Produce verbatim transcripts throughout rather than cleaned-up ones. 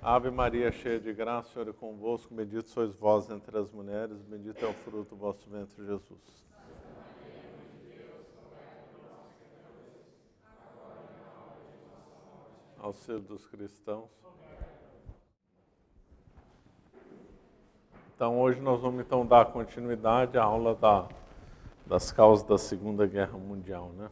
Ave Maria, cheia de graça, o Senhor é convosco, bendito sois vós entre as mulheres, bendito é o fruto do vosso ventre, Jesus. Ao ser dos cristãos. Então, hoje nós vamos então dar continuidade à aula da, das causas da Segunda Guerra Mundial, né?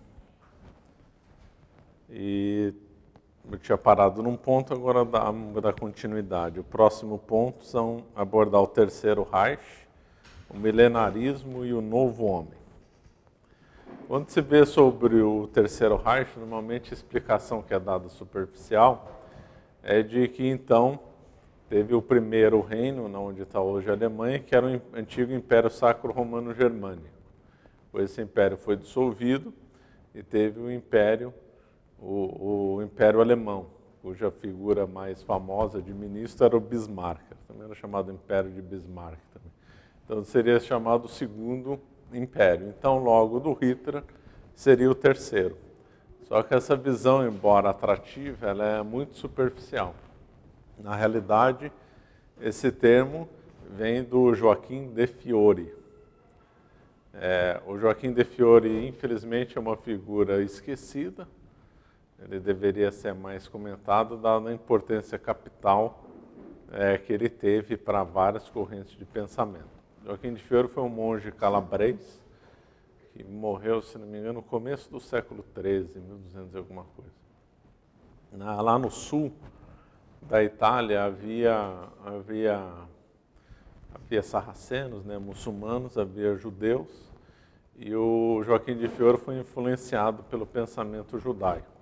E eu tinha parado num ponto, agora dá, dá continuidade. O próximo ponto são abordar o Terceiro Reich, o milenarismo e o novo homem. Quando se vê sobre o Terceiro Reich, normalmente a explicação que é dada superficial é de que então teve o primeiro reino, onde está hoje a Alemanha, que era o antigo Império Sacro Romano Germânico. Esse império foi dissolvido e teve o Império O, o Império Alemão, cuja figura mais famosa de ministro era o Bismarck, também era chamado Império de Bismarck também. Então seria chamado o Segundo Império. Então logo do Hitler seria o terceiro. Só que essa visão, embora atrativa, ela é muito superficial. Na realidade, esse termo vem do Joaquim de Fiori. É, o Joaquim de Fiori, infelizmente, é uma figura esquecida. Ele deveria ser mais comentado, dada a importância capital é, que ele teve para várias correntes de pensamento. Joaquim de Fiori foi um monge calabrês, que morreu, se não me engano, no começo do século treze, mil e duzentos e alguma coisa. Na, lá no sul da Itália havia, havia, havia sarracenos, né, muçulmanos, havia judeus, e o Joaquim de Fiori foi influenciado pelo pensamento judaico.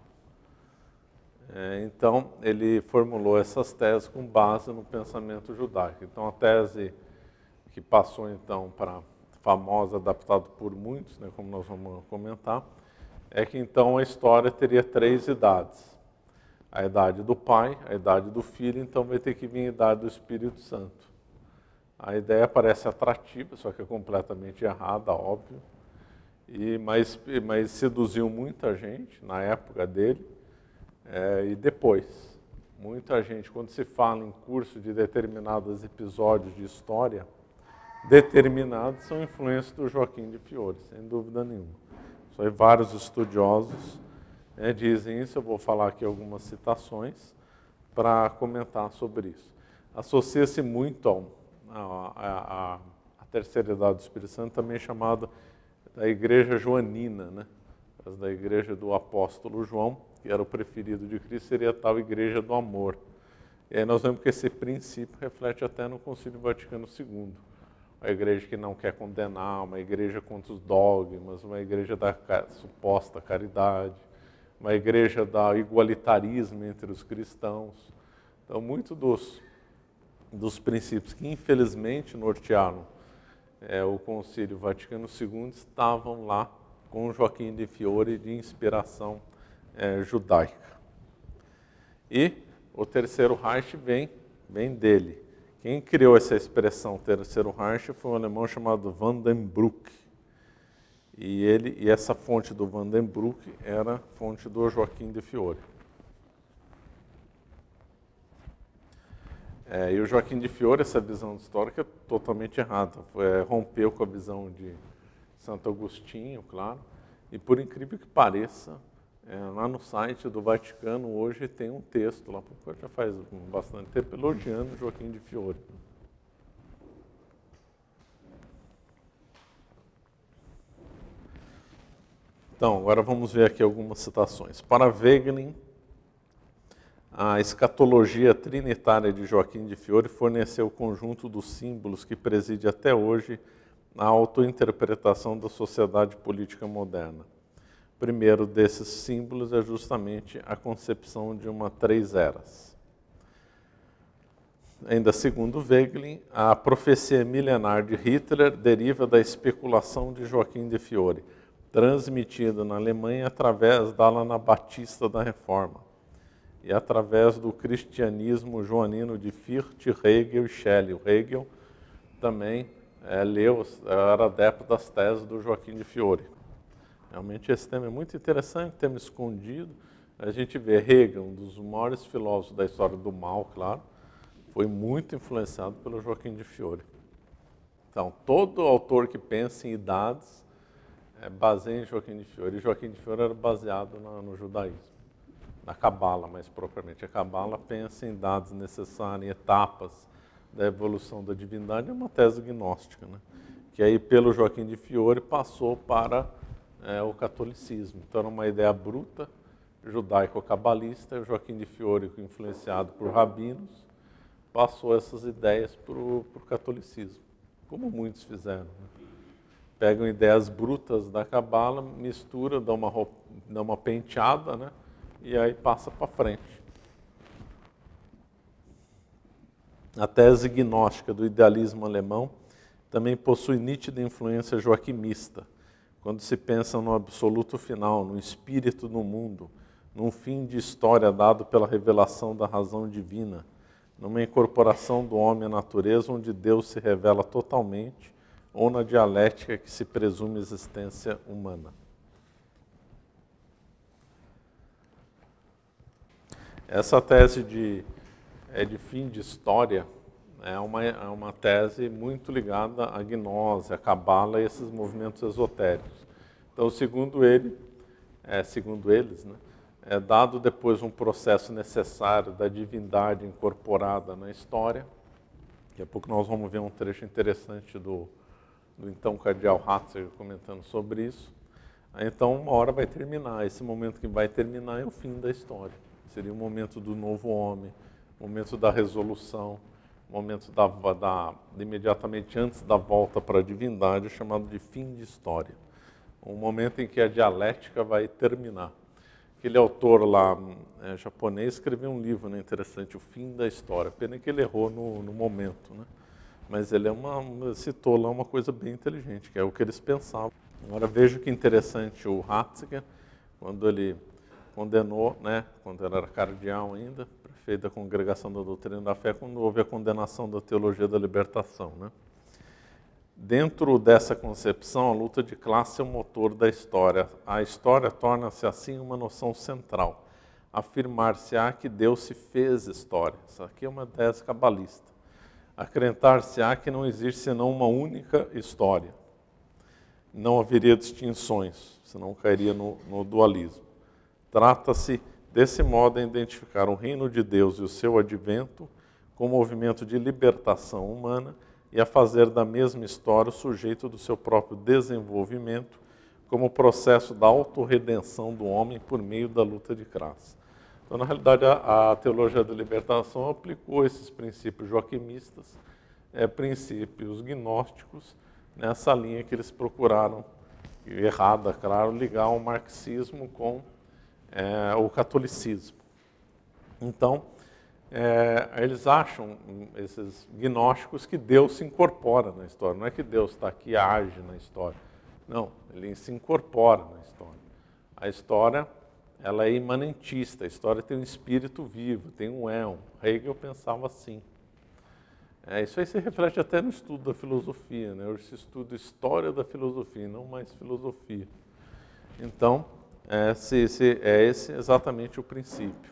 Então, ele formulou essas teses com base no pensamento judaico. Então, a tese que passou, então, para famosa, adaptada por muitos, né, como nós vamos comentar, é que, então, a história teria três idades. A idade do Pai, a idade do Filho, então vai ter que vir a idade do Espírito Santo. A ideia parece atrativa, só que é completamente errada, óbvio, e, mas, mas seduziu muita gente na época dele. É, e depois, muita gente, quando se fala em curso de determinados episódios de história, determinados são influências do Joaquim de Fiori, sem dúvida nenhuma. Só aí vários estudiosos né, dizem isso, eu vou falar aqui algumas citações para comentar sobre isso. Associa-se muito ao, a, a, a terceira idade do Espírito Santo, também chamada da Igreja Joanina, né? Da Igreja do Apóstolo João, que era o preferido de Cristo, seria a tal Igreja do Amor. E aí nós vemos que esse princípio reflete até no Concílio Vaticano segundo. Uma igreja que não quer condenar, uma igreja contra os dogmas, uma igreja da suposta caridade, uma igreja da igualitarismo entre os cristãos. Então, muitos dos, dos princípios que infelizmente nortearam é, o Concílio Vaticano segundo estavam lá com Joaquim de Fiori de inspiração é, judaica. E o Terceiro Reich vem, vem dele. Quem criou essa expressão Terceiro Reich foi um alemão chamado Vandenbruck. E, ele, e essa fonte do Vandenbruck era a fonte do Joaquim de Fiori. É, e o Joaquim de Fiori, essa visão histórica é totalmente errada. Foi, é, rompeu com a visão de Santo Agostinho, claro, e por incrível que pareça, é, lá no site do Vaticano hoje tem um texto, lá já faz bastante tempo, elogiando Joaquim de Fiori. Então, agora vamos ver aqui algumas citações. Para Wegelin, a escatologia trinitária de Joaquim de Fiori forneceu o conjunto dos símbolos que preside até hoje a autointerpretação da sociedade política moderna. O primeiro desses símbolos é justamente a concepção de uma três eras. Ainda segundo Wegelin, a profecia milenar de Hitler deriva da especulação de Joaquim de Fiori, transmitida na Alemanha através da ala anabatista da Reforma e através do cristianismo joanino de Fichte, Hegel e Schelling. O Hegel também É, leu, era adepto das teses do Joaquim de Fiori. Realmente esse tema é muito interessante, tema escondido. A gente vê Hegel, um dos maiores filósofos da história do mal, claro, foi muito influenciado pelo Joaquim de Fiore. Então, todo autor que pensa em idades é, baseia em Joaquim de Fiore. E Joaquim de Fiore era baseado no, no judaísmo, na Cabala, mais propriamente. A Cabala pensa em idades necessárias, em etapas da evolução da divindade, é uma tese gnóstica, né? Que aí, pelo Joaquim de Fiore, passou para é, o catolicismo. Então, era uma ideia bruta, judaico-cabalista, e o Joaquim de Fiore, influenciado por rabinos, passou essas ideias para o catolicismo, como muitos fizeram, né? Pegam ideias brutas da Cabala, mistura, dá uma, roupa, dá uma penteada, né? E aí passa para frente. A tese gnóstica do idealismo alemão também possui nítida influência joaquimista, quando se pensa no absoluto final, no espírito no mundo, num fim de história dado pela revelação da razão divina, numa incorporação do homem à natureza onde Deus se revela totalmente, ou na dialética que se presume existência humana. Essa tese de, é de fim de história é uma, é uma tese muito ligada à gnose, à cabala e esses movimentos esotéricos. Então, segundo ele, é, segundo eles, né, é dado depois um processo necessário da divindade incorporada na história. Daqui a pouco nós vamos ver um trecho interessante do, do então cardeal Ratzinger comentando sobre isso. Aí, então, uma hora vai terminar. Esse momento que vai terminar é o fim da história. Seria o momento do novo homem, o momento da resolução, o momento da, da, imediatamente antes da volta para a divindade, chamado de fim de história. Um momento em que a dialética vai terminar. Aquele autor lá, é, japonês, escreveu um livro, né, interessante, O Fim da História. Pena que ele errou no, no momento, né? Mas ele é uma, citou lá uma coisa bem inteligente, que é o que eles pensavam. Agora veja que interessante o Ratzinger, quando ele condenou, né, quando ele era cardeal ainda, prefeito da Congregação da Doutrina da Fé, quando houve a condenação da teologia da libertação, né? Dentro dessa concepção, a luta de classe é o motor da história. A história torna-se, assim, uma noção central. Afirmar-se-á que Deus se fez história. Isso aqui é uma tese cabalista. Acrentar-se-á que não existe senão uma única história. Não haveria distinções, senão cairia no, no dualismo. Trata-se, desse modo, de identificar o reino de Deus e o seu advento como movimento de libertação humana e a fazer da mesma história o sujeito do seu próprio desenvolvimento como processo da autorredenção do homem por meio da luta de classe. Então, na realidade, a, a teologia da libertação aplicou esses princípios joaquimistas, é, princípios gnósticos, nessa linha que eles procuraram, errada, claro, ligar o marxismo com é, o catolicismo. Então, É, eles acham, esses gnósticos, que Deus se incorpora na história. Não é que Deus está aqui e age na história. Não, ele se incorpora na história. A história, ela é imanentista, a história tem um espírito vivo, tem um éon. Hegel pensava assim. É, isso aí se reflete até no estudo da filosofia, né? Hoje se estuda história da filosofia, não mais filosofia. Então, é, se, se, é esse exatamente o princípio.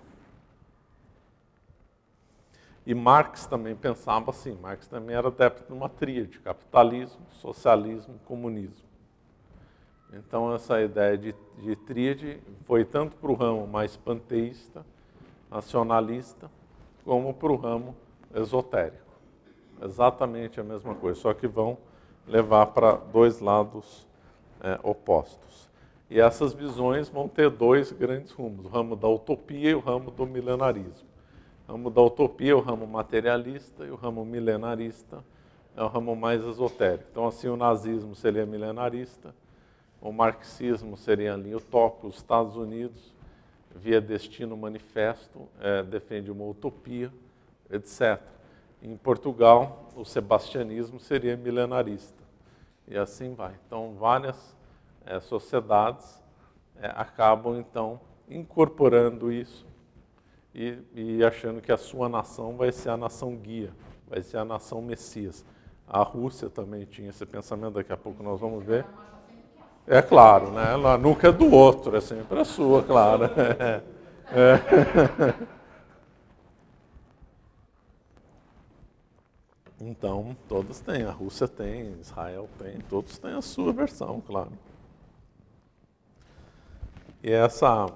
E Marx também pensava assim, Marx também era adepto de uma tríade, capitalismo, socialismo, comunismo. Então essa ideia de, de tríade foi tanto para o ramo mais panteísta, nacionalista, como para o ramo esotérico. Exatamente a mesma coisa, só que vão levar para dois lados é, opostos. E essas visões vão ter dois grandes rumos, o ramo da utopia e o ramo do milenarismo. O ramo da utopia é o ramo materialista e o ramo milenarista é o ramo mais esotérico. Então, assim, o nazismo seria milenarista, o marxismo seria a linha utópica, os Estados Unidos, via Destino Manifesto, é, defende uma utopia, etcétera. Em Portugal, o sebastianismo seria milenarista. E assim vai. Então, várias é, sociedades é, acabam, então, incorporando isso E, e achando que a sua nação vai ser a nação guia, vai ser a nação Messias. A Rússia também tinha esse pensamento, daqui a pouco nós vamos ver. É claro, né? Ela nunca é do outro, é sempre a sua, claro. É. Então, todos têm, a Rússia tem, Israel tem, todos têm a sua versão, claro. E essa,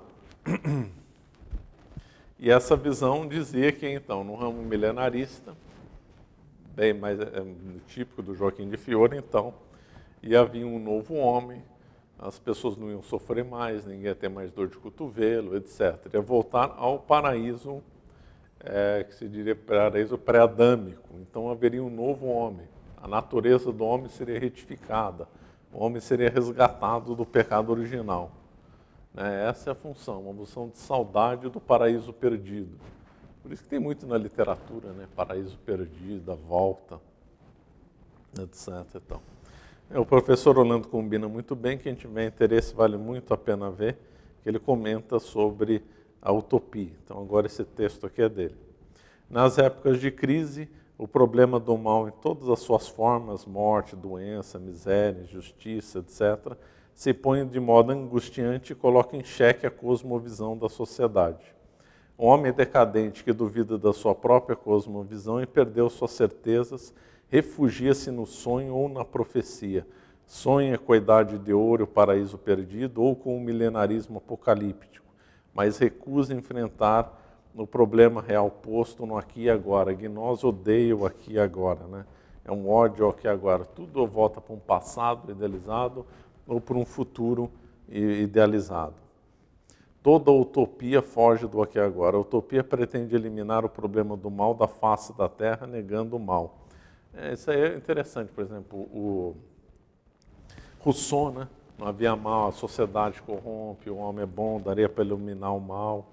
e essa visão dizia que, então, no ramo milenarista, bem mais é, típico do Joaquim de Fiore, então, ia vir um novo homem, as pessoas não iam sofrer mais, ninguém ia ter mais dor de cotovelo, etcétera. Ia voltar ao paraíso, é, que se diria paraíso pré-adâmico. Então haveria um novo homem. A natureza do homem seria retificada. O homem seria resgatado do pecado original. É, essa é a função, uma função de saudade do paraíso perdido. Por isso que tem muito na literatura, né? Paraíso perdido, a volta, etcétera. Então, o professor Orlando combina muito bem, quem tiver interesse vale muito a pena ver, que ele comenta sobre a utopia. Então agora esse texto aqui é dele. Nas épocas de crise, o problema do mal em todas as suas formas, morte, doença, miséria, injustiça, etcétera, se põe de modo angustiante e coloca em xeque a cosmovisão da sociedade. O homem decadente que duvida da sua própria cosmovisão e perdeu suas certezas, refugia-se no sonho ou na profecia. Sonha com a idade de ouro, o paraíso perdido, ou com o milenarismo apocalíptico, mas recusa enfrentar o problema real posto no aqui e agora. Gnose odeia o aqui e agora, né? É um ódio ao aqui e agora. Tudo volta para um passado idealizado ou para um futuro idealizado. Toda utopia foge do aqui e agora. A utopia pretende eliminar o problema do mal da face da terra, negando o mal. É, isso aí é interessante, por exemplo, o Rousseau, né? Não havia mal, a sociedade corrompe, o homem é bom, daria para eliminar o mal.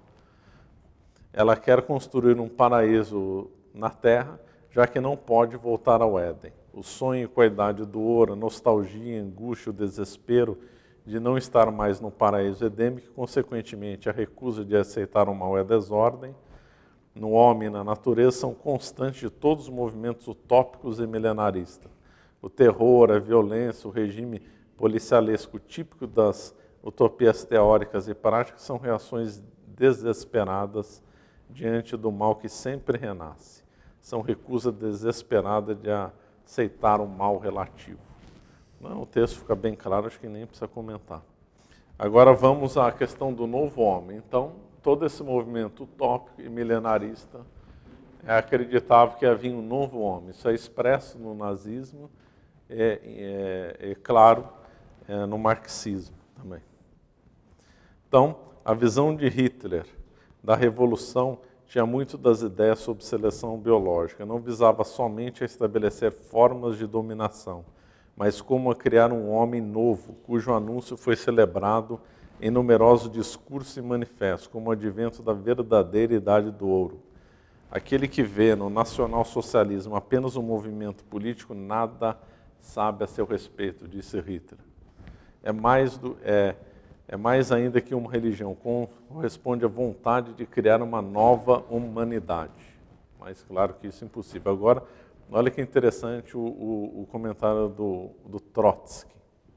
Ela quer construir um paraíso na terra, já que não pode voltar ao Éden. O sonho com a idade do ouro, a nostalgia, a angústia, o desespero de não estar mais no paraíso edêmico, consequentemente a recusa de aceitar o mal e a desordem, no homem e na natureza, são constantes de todos os movimentos utópicos e milenaristas. O terror, a violência, o regime policialesco típico das utopias teóricas e práticas são reações desesperadas diante do mal que sempre renasce. São recusa desesperada de aceitar o mal relativo. Não, o texto fica bem claro, acho que nem precisa comentar. Agora vamos à questão do novo homem. Então, todo esse movimento utópico e milenarista é, acreditava que havia um novo homem. Isso é expresso no nazismo e, é, é, é, claro, é, no marxismo também. Então, a visão de Hitler da revolução tinha muito das ideias sobre seleção biológica. Não visava somente a estabelecer formas de dominação, mas como a criar um homem novo, cujo anúncio foi celebrado em numerosos discursos e manifestos, como o advento da verdadeira idade do ouro. Aquele que vê no nacionalsocialismo apenas um movimento político, nada sabe a seu respeito, disse Hitler. É mais, do, é, é mais ainda que uma religião, corresponde à vontade de criar uma nova humanidade. Mas claro que isso é impossível. Agora, olha que interessante o, o, o comentário do, do Trotsky.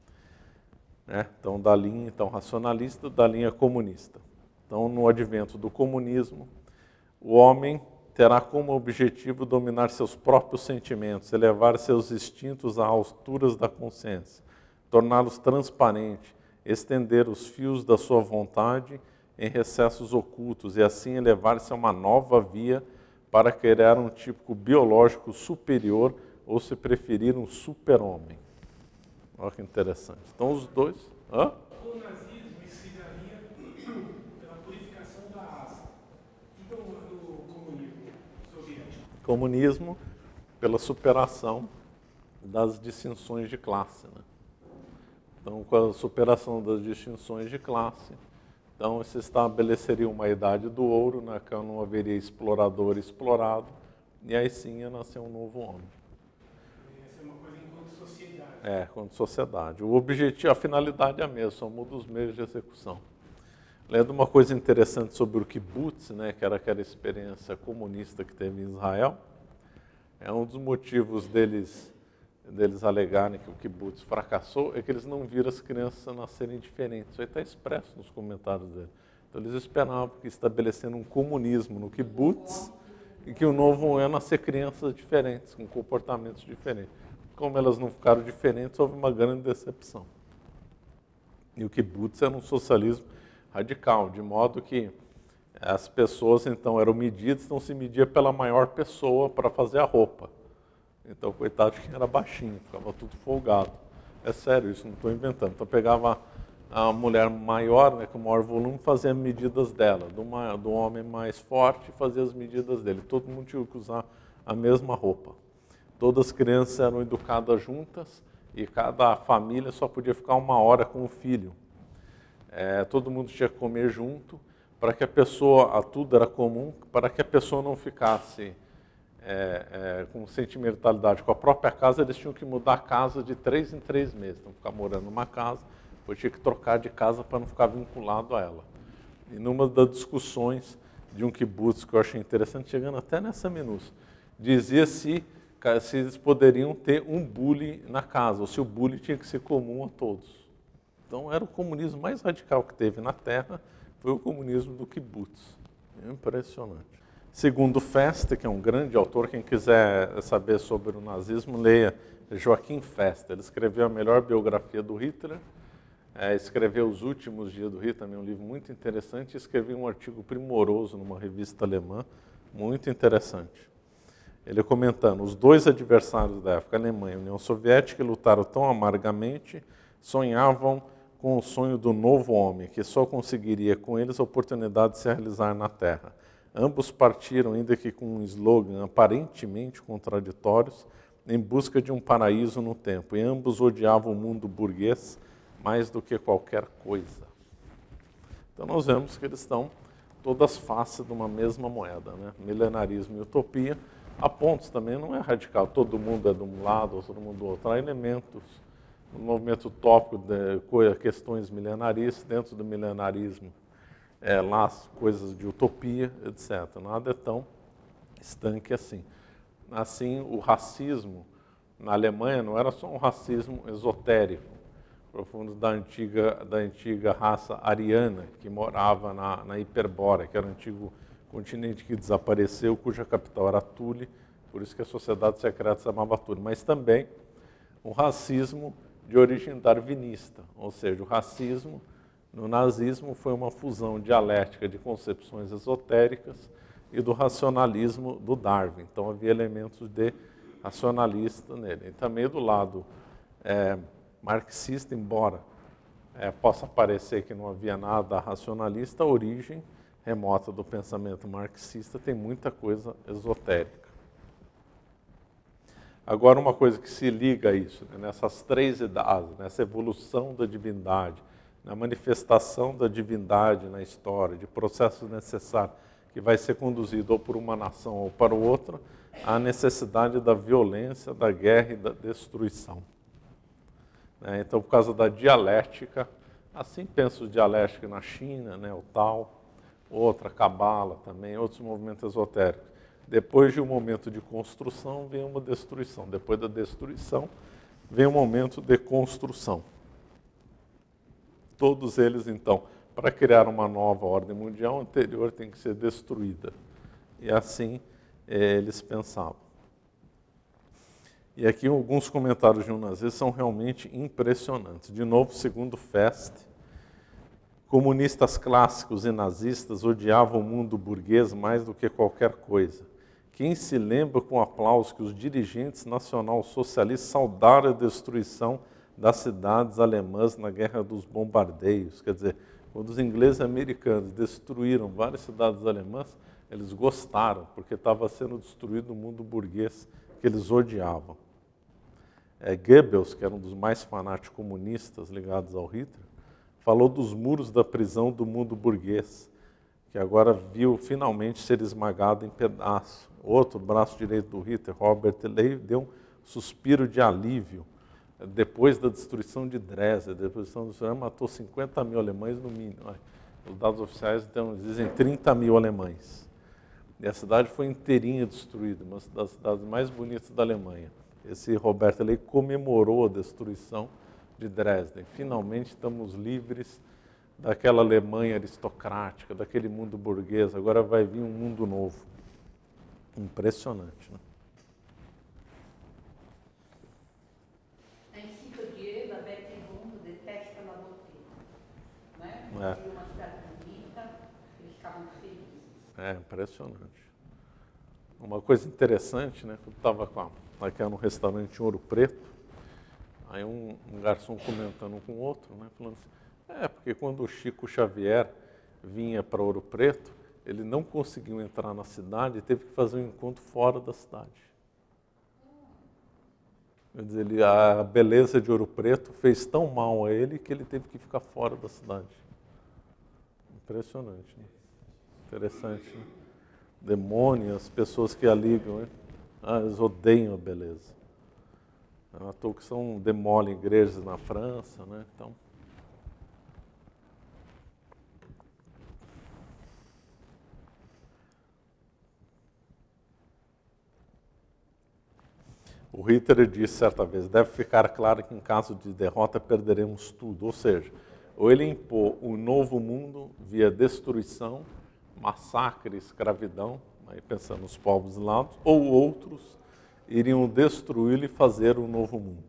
Né? Então, da linha então, racionalista, da linha comunista. Então, no advento do comunismo, o homem terá como objetivo dominar seus próprios sentimentos, elevar seus instintos às alturas da consciência, torná-los transparentes, estender os fios da sua vontade em recessos ocultos e assim elevar-se a uma nova via para criar um tipo biológico superior ou, se preferir, um super-homem. Olha que interessante. Então, os dois... Hã? O nazismo ensinaria pela purificação da raça. Então, o comunismo soviético? Comunismo pela superação das distinções de classe. Né? Então, com a superação das distinções de classe, então se estabeleceria uma idade do ouro, na qual não haveria explorador e explorado, e aí sim ia nascer um novo homem. Essa é uma coisa enquanto sociedade. É, enquanto sociedade. O objetivo, a finalidade é a mesma, só muda os meios de execução. Lendo uma coisa interessante sobre o kibbutz, né, que era aquela experiência comunista que teve em Israel, é um dos motivos deles, deles alegarem que o kibbutz fracassou, é que eles não viram as crianças nascerem diferentes. Isso aí está expresso nos comentários dele. Então eles esperavam que estabelecendo um comunismo no kibbutz, e que o novo é nascer crianças diferentes, com comportamentos diferentes. Como elas não ficaram diferentes, houve uma grande decepção. E o kibbutz era um socialismo radical, de modo que as pessoas, então, eram medidas, não se media pela maior pessoa para fazer a roupa. Então, coitado de quem era baixinho, ficava tudo folgado. É sério, isso não estou inventando. Então, pegava a mulher maior, né, com maior volume, fazia medidas dela. Do, ma- do homem mais forte, fazia as medidas dele. Todo mundo tinha que usar a mesma roupa. Todas as crianças eram educadas juntas e cada família só podia ficar uma hora com o filho. É, todo mundo tinha que comer junto, para que a pessoa, tudo era comum, para que a pessoa não ficasse é, é, com sentimentalidade com a própria casa, eles tinham que mudar a casa de três em três meses. Então, ficar morando numa casa, depois tinha que trocar de casa para não ficar vinculado a ela. E numa das discussões de um kibbutz que eu achei interessante, chegando até nessa minúcia, dizia se, se eles poderiam ter um bully na casa, ou se o bully tinha que ser comum a todos. Então, era o comunismo mais radical que teve na Terra, foi o comunismo do kibbutz. Impressionante. Segundo Festa, que é um grande autor, quem quiser saber sobre o nazismo, leia Joaquim Festa. Ele escreveu a melhor biografia do Hitler, é, escreveu Os Últimos Dias do Hitler, também um livro muito interessante, e escreveu um artigo primoroso numa revista alemã, muito interessante. Ele comentando, os dois adversários da época, a Alemanha e a União Soviética, que lutaram tão amargamente, sonhavam com o sonho do novo homem, que só conseguiria com eles a oportunidade de se realizar na Terra. Ambos partiram, ainda que com um slogan aparentemente contraditórios, em busca de um paraíso no tempo, e ambos odiavam o mundo burguês mais do que qualquer coisa. Então nós vemos que eles estão todas as faces de uma mesma moeda, né? Milenarismo e utopia. A pontos também não é radical, todo mundo é de um lado, todo mundo do outro. Há elementos no movimento utópico de questões milenaristas, dentro do milenarismo, é, lá coisas de utopia, etcétera. Nada é tão estanque assim. Assim, o racismo na Alemanha não era só um racismo esotérico, profundo da antiga, da antiga raça ariana, que morava na, na Hiperbórea, que era o antigo continente que desapareceu, cuja capital era Thule, por isso que a sociedade secreta se chamava Thule, mas também o racismo de origem darwinista, ou seja, o racismo no nazismo foi uma fusão dialética de concepções esotéricas e do racionalismo do Darwin. Então havia elementos de racionalista nele. E também do lado é, marxista, embora é, possa parecer que não havia nada racionalista, a origem remota do pensamento marxista tem muita coisa esotérica. Agora, uma coisa que se liga a isso, né, nessas três idades, nessa evolução da divindade, na manifestação da divindade na história, de processos necessários, que vai ser conduzido ou por uma nação ou para outra, a necessidade da violência, da guerra e da destruição. Né, então, por causa da dialética, assim penso dialética na China, né, o Tao, outra, Cabala também, outros movimentos esotéricos. Depois de um momento de construção, vem uma destruição. Depois da destruição, vem um momento de construção. Todos eles, então, para criar uma nova ordem mundial, a anterior tem que ser destruída. E assim eh, eles pensavam. E aqui alguns comentários de um nazista são realmente impressionantes. De novo, segundo Fest, comunistas clássicos e nazistas odiavam o mundo burguês mais do que qualquer coisa. Quem se lembra com aplauso que os dirigentes nacional-socialistas saudaram a destruição das cidades alemãs na Guerra dos Bombardeios? Quer dizer, quando os ingleses e americanos destruíram várias cidades alemãs, eles gostaram, porque estava sendo destruído o mundo burguês que eles odiavam. É, Goebbels, que era um dos mais fanáticos comunistas ligados ao Hitler, falou dos muros da prisão do mundo burguês, que agora viu finalmente ser esmagado em pedaços. Outro braço direito do Hitler, Robert Ley, deu um suspiro de alívio depois da destruição de Dresden. A destruição do Dresden matou cinquenta mil alemães no mínimo. Os dados oficiais então, dizem trinta mil alemães. E a cidade foi inteirinha destruída, uma das cidades mais bonitas da Alemanha. Esse Robert Ley comemorou a destruição de Dresden. Finalmente estamos livres daquela Alemanha aristocrática, daquele mundo burguês. Agora vai vir um mundo novo. Impressionante, né? Na encíclica de Eva, Beth segundo detesta Labote, né? É. Viu uma cidade bonita, eles ficavam felizes. É impressionante. Uma coisa interessante, né? Eu estava com a, aqui no restaurante em Ouro Preto, aí um, um garçom comentando com o outro, né? Falando assim, é, porque quando o Chico Xavier vinha para Ouro Preto, ele não conseguiu entrar na cidade e teve que fazer um encontro fora da cidade. Quer dizer, ele, a beleza de Ouro Preto fez tão mal a ele que ele teve que ficar fora da cidade. Impressionante, né? Interessante, né? Demônios, as pessoas que a ligam, né? Ah, eles odeiam a beleza. É à toa que são, demolem igrejas na França, né? Então, o Ritter disse certa vez, deve ficar claro que em caso de derrota perderemos tudo. Ou seja, ou ele impor um novo mundo via destruição, massacre, escravidão, aí pensando nos povos eslavos, ou outros iriam destruí-lo e fazer um novo mundo.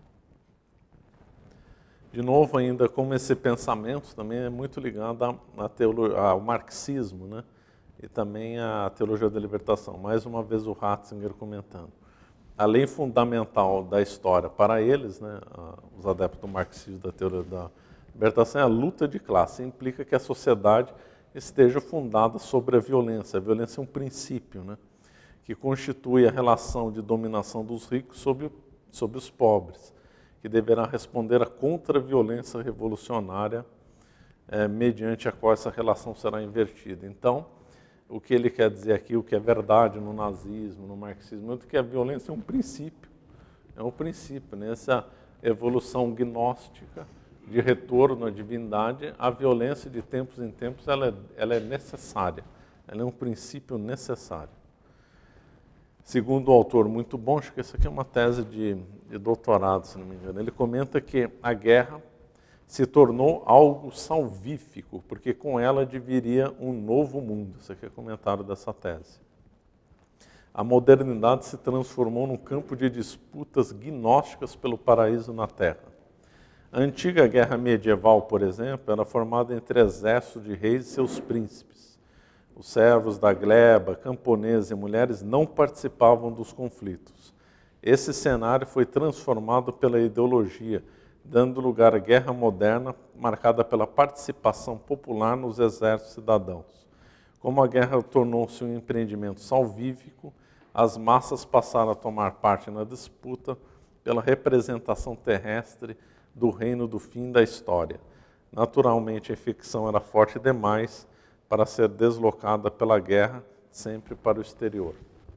De novo, ainda como esse pensamento também é muito ligado à teolo- ao marxismo, né? E também à teologia da libertação. Mais uma vez o Ratzinger comentando. A lei fundamental da história para eles, né, os adeptos do marxismo, da teoria da libertação, é a luta de classe. Implica que a sociedade esteja fundada sobre a violência. A violência é um princípio, né, que constitui a relação de dominação dos ricos sobre, sobre os pobres, que deverá responder à contra-violência revolucionária é, mediante a qual essa relação será invertida. Então, o que ele quer dizer aqui, o que é verdade no nazismo, no marxismo, é que a violência é um princípio, é um princípio, né? Essa evolução gnóstica de retorno à divindade, a violência de tempos em tempos ela é, ela é necessária, ela é um princípio necessário. Segundo o autor muito bom, acho que essa aqui é uma tese de, de doutorado, se não me engano, ele comenta que a guerra se tornou algo salvífico, porque com ela viria um novo mundo. Esse aqui é o comentário dessa tese. A modernidade se transformou num campo de disputas gnósticas pelo paraíso na Terra. A antiga guerra medieval, por exemplo, era formada entre exércitos de reis e seus príncipes. Os servos da gleba, camponeses e mulheres não participavam dos conflitos. Esse cenário foi transformado pela ideologia, dando lugar à guerra moderna, marcada pela participação popular nos exércitos cidadãos. Como a guerra tornou-se um empreendimento salvífico, as massas passaram a tomar parte na disputa pela representação terrestre do reino do fim da história. Naturalmente, a infecção era forte demais para ser deslocada pela guerra, sempre para o exterior.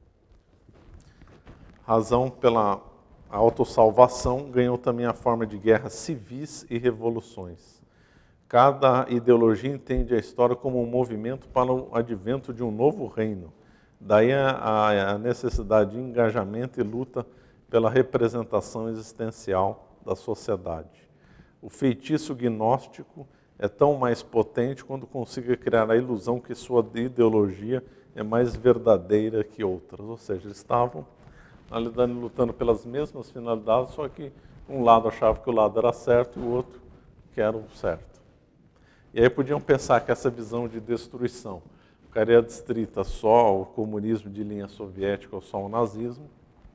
Razão pela a autossalvação ganhou também a forma de guerras civis e revoluções. Cada ideologia entende a história como um movimento para o advento de um novo reino. Daí a, a necessidade de engajamento e luta pela representação existencial da sociedade. O feitiço gnóstico é tão mais potente quando consiga criar a ilusão que sua ideologia é mais verdadeira que outras. Ou seja, eles estavam lutando pelas mesmas finalidades, só que um lado achava que o lado era certo e o outro que era o certo. E aí podiam pensar que essa visão de destruição ficaria adstrita só ao comunismo de linha soviética ou só ao nazismo.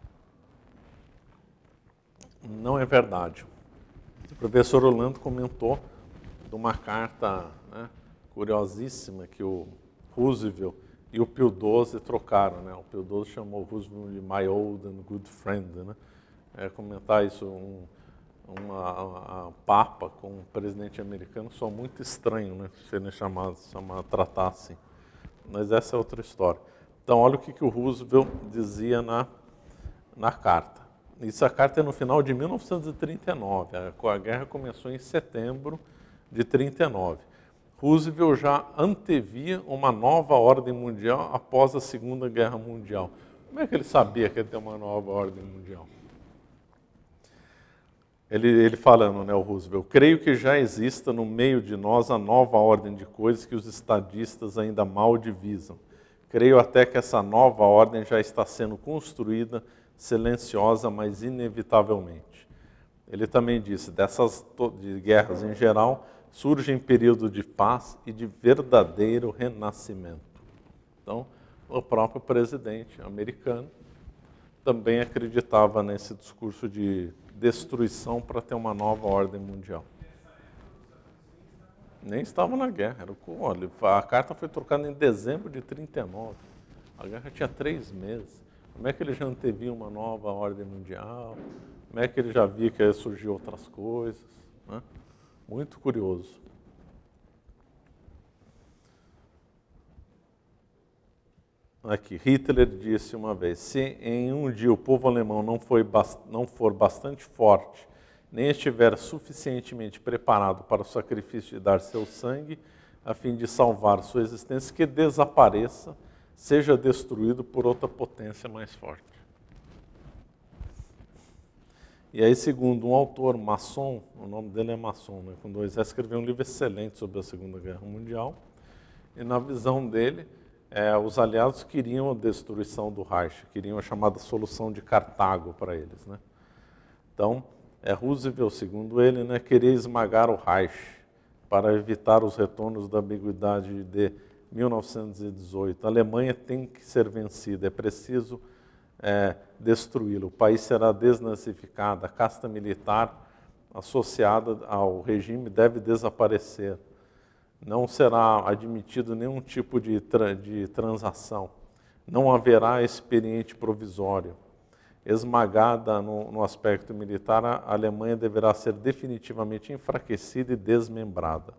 Não é verdade. O professor Orlando comentou de uma carta, né, curiosíssima que o Roosevelt e o Pio doze trocaram, né? O Pio doze chamou o Roosevelt de my old and good friend, né? É, comentar isso, um, uma, uma papa com um presidente americano, só muito estranho, né? Serem chamados, chamar, tratar assim. Mas essa é outra história. Então, olha o que, que o Roosevelt dizia na, na carta. Isso, a carta é no final de mil novecentos e trinta e nove. A, a guerra começou em setembro de trinta e nove. Roosevelt já antevia uma nova ordem mundial após a Segunda Guerra Mundial. Como é que ele sabia que ia ter uma nova ordem mundial? Ele, ele falando, né, o Roosevelt, creio que já exista no meio de nós a nova ordem de coisas que os estadistas ainda mal divisam. Creio até que essa nova ordem já está sendo construída, silenciosa, mas inevitavelmente. Ele também disse, dessas de guerras em geral, surgem períodos de paz e de verdadeiro renascimento. Então, o próprio presidente americano também acreditava nesse discurso de destruição para ter uma nova ordem mundial. Nem estava na guerra. Era o, olha, a carta foi trocada em dezembro de trinta e nove. A guerra tinha três meses. Como é que ele já antevia uma nova ordem mundial? Como é que ele já via que ia surgir outras coisas? Né? Muito curioso. Aqui, Hitler disse uma vez, se em um dia o povo alemão não, foi, não for bastante forte, nem estiver suficientemente preparado para o sacrifício de dar seu sangue, a fim de salvar sua existência, que desapareça, seja destruído por outra potência mais forte. E aí, segundo um autor maçom, o nome dele é maçom, né, com dois S, escreveu um livro excelente sobre a Segunda Guerra Mundial, e na visão dele, É, os aliados queriam a destruição do Reich, queriam a chamada solução de Cartago para eles. Né? Então, é, Roosevelt, segundo ele, né, queria esmagar o Reich para evitar os retornos da ambiguidade de mil novecentos e dezoito. A Alemanha tem que ser vencida, é preciso é, destruí-lo. O país será desnazificado, a casta militar associada ao regime deve desaparecer. Não será admitido nenhum tipo de, tra de transação. Não haverá expediente provisório. Esmagada no, no aspecto militar, a Alemanha deverá ser definitivamente enfraquecida e desmembrada.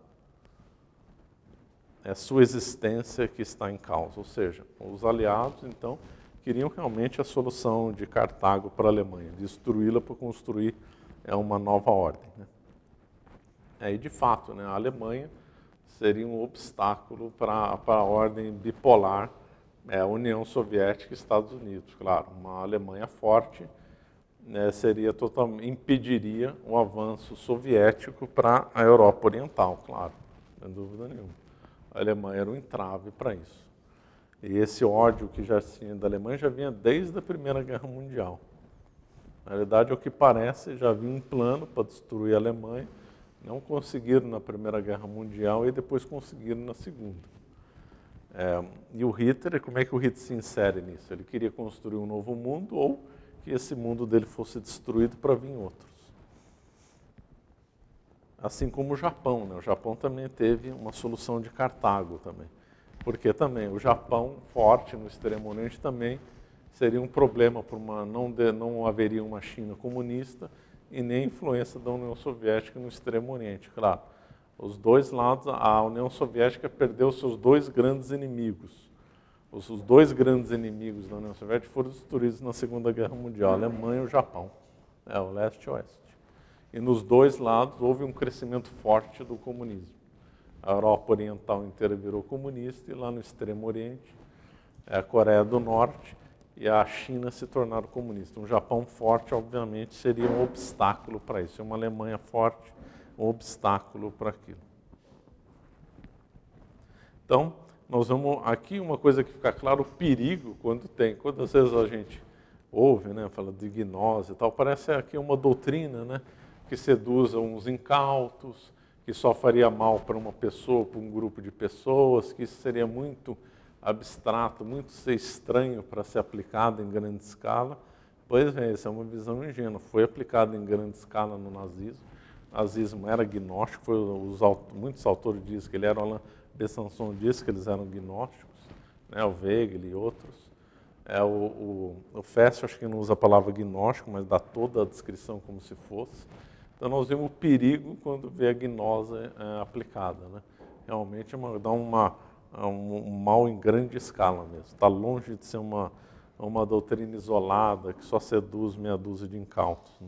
É sua existência que está em causa. Ou seja, os aliados, então, queriam realmente a solução de Cartago para a Alemanha, destruí-la para construir é, uma nova ordem. Né? É, e, de fato, né, a Alemanha seria um obstáculo para a ordem bipolar, é, União Soviética e Estados Unidos. Claro, uma Alemanha forte né, seria total, impediria o avanço soviético para a Europa Oriental, claro, sem dúvida nenhuma. A Alemanha era um entrave para isso. E esse ódio que já tinha da Alemanha já vinha desde a Primeira Guerra Mundial. Na verdade, ao que parece, já havia um plano para destruir a Alemanha. Não conseguiram na Primeira Guerra Mundial e depois conseguiram na Segunda. É, e o Hitler, como é que o Hitler se insere nisso? Ele queria construir um novo mundo ou que esse mundo dele fosse destruído para vir outros. Assim como o Japão, né? O Japão também teve uma solução de Cartago também. Porque também o Japão, forte no Extremo Oriente, também seria um problema, por uma, não, de, não haveria uma China comunista, e nem a influência da União Soviética no Extremo Oriente. Claro, os dois lados, a União Soviética perdeu seus dois grandes inimigos. Os, os dois grandes inimigos da União Soviética foram destruídos na Segunda Guerra Mundial, a Alemanha e o Japão, é, o leste e o oeste. E nos dois lados houve um crescimento forte do comunismo. A Europa Oriental inteira virou comunista e lá no Extremo Oriente, é, a Coreia do Norte e a China se tornaram comunistas. Um Japão forte, obviamente, seria um obstáculo para isso. E uma Alemanha forte, um obstáculo para aquilo. Então, nós vamos... Aqui uma coisa que fica claro, o perigo quando tem... Quando às vezes a gente ouve, né, fala de gnose e tal, parece aqui uma doutrina, né, que seduz uns incautos, que só faria mal para uma pessoa, para um grupo de pessoas, que isso seria muito abstrato, muito ser estranho para ser aplicado em grande escala. Pois é, essa é uma visão ingênua. Foi aplicado em grande escala no nazismo. O nazismo era gnóstico, foi, os, muitos autores dizem que ele era, Alain Besançon disse que eles eram gnósticos, né, o Weigel e outros. É, o, o, o Fest, acho que não usa a palavra gnóstico, mas dá toda a descrição como se fosse. Então nós vemos o perigo quando vê a gnose é, aplicada. Né? Realmente é uma, dá uma... Um, um mal em grande escala mesmo. Está longe de ser uma, uma doutrina isolada que só seduz meia dúzia de incautos. Né?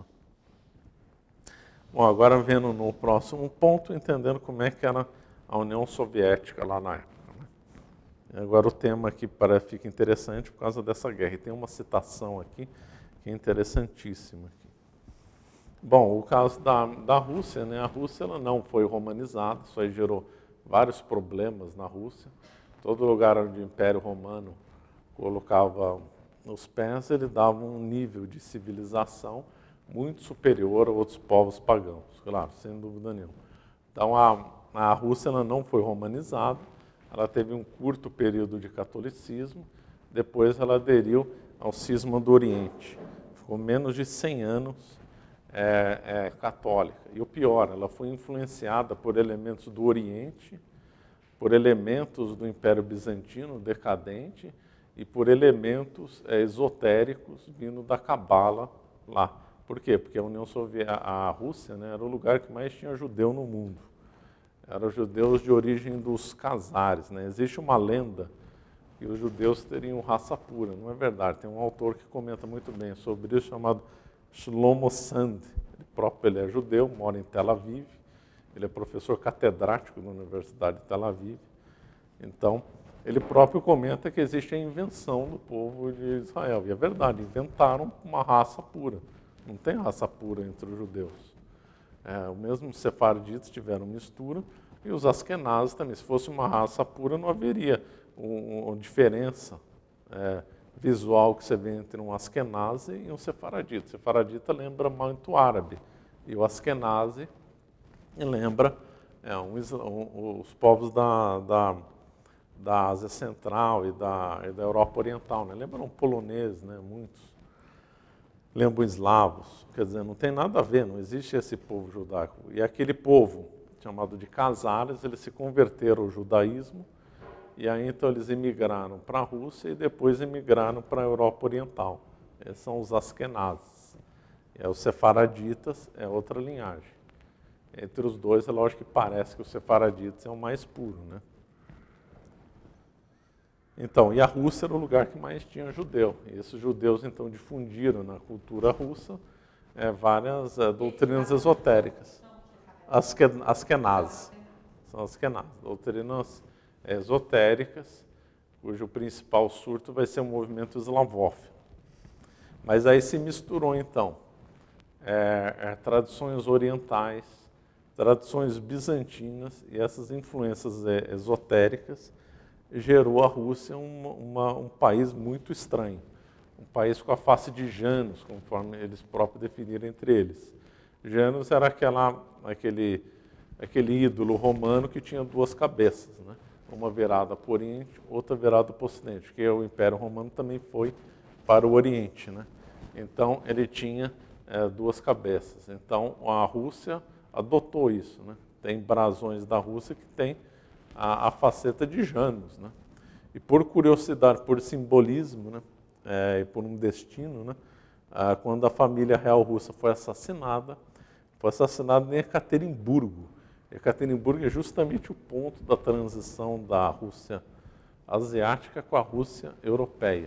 Bom, agora vendo no próximo ponto, entendendo como é que era a União Soviética lá na época. Né? Agora o tema aqui parece, fica interessante por causa dessa guerra. E tem uma citação aqui que é interessantíssima. Aqui. Bom, o caso da, da Rússia, né? A Rússia ela não foi romanizada, isso aí gerou vários problemas na Rússia. Todo lugar onde o Império Romano colocava os pés, ele dava um nível de civilização muito superior a outros povos pagãos, claro, sem dúvida nenhuma. Então, a, a Rússia ela não foi romanizada, ela teve um curto período de catolicismo, depois ela aderiu ao cisma do Oriente. Ficou menos de cem anos é, é, católica. E o pior, ela foi influenciada por elementos do Oriente, por elementos do Império Bizantino decadente e por elementos é, esotéricos vindo da Cabala lá. Por quê? Porque a União Soviética, a Rússia, né, era o lugar que mais tinha judeu no mundo. Eram judeus de origem dos Cazares, né? Existe uma lenda que os judeus teriam raça pura. Não é verdade. Tem um autor que comenta muito bem sobre isso, chamado Shlomo Sand. Ele próprio ele é judeu, mora em Tel Aviv. Ele é professor catedrático na Universidade de Tel Aviv. Então, ele próprio comenta que existe a invenção do povo de Israel. E é verdade, inventaram uma raça pura. Não tem raça pura entre os judeus. É, o mesmo os sefarditas tiveram mistura e os askenazes também. Se fosse uma raça pura, não haveria uma um, diferença é, visual que você vê entre um askenazi e um sefaradita. O sefaradita lembra muito árabe e o askenazi lembra é, um, um, os povos da, da, da Ásia Central e da, e da Europa Oriental. Né? Lembram polonês, né? Muitos. Lembram eslavos, quer dizer, não tem nada a ver, não existe esse povo judaico. E aquele povo, chamado de Cazares, eles se converteram ao judaísmo, e aí então eles emigraram para a Rússia e depois emigraram para a Europa Oriental. Esses são os askenazes. É, os sefaraditas é outra linhagem. Entre os dois, é lógico que parece que os sefaraditas é o mais puro, né? Então, e a Rússia era o lugar que mais tinha judeu. E esses judeus, então, difundiram na cultura russa é, várias é, doutrinas esotéricas. Askenazes. São askenazes. Doutrinas esotéricas, cujo principal surto vai ser o movimento eslavófilo. Mas aí se misturou, então, é, é, tradições orientais, tradições bizantinas e essas influências é, esotéricas gerou a Rússia uma, uma, um país muito estranho, um país com a face de Janus, conforme eles próprios definiram entre eles. Janus era aquela, aquele, aquele ídolo romano que tinha duas cabeças, né? Uma virada para o Oriente, outra virada para o Ocidente, porque o Império Romano também foi para o Oriente, né? Então ele tinha é, duas cabeças. Então a Rússia adotou isso, né? Tem brasões da Rússia que tem A, a faceta de Janus, né? E por curiosidade, por simbolismo, né? É, e por um destino, né? Ah, quando a família real russa foi assassinada, foi assassinada em Ekaterimburgo. Ekaterimburgo é justamente o ponto da transição da Rússia asiática com a Rússia europeia.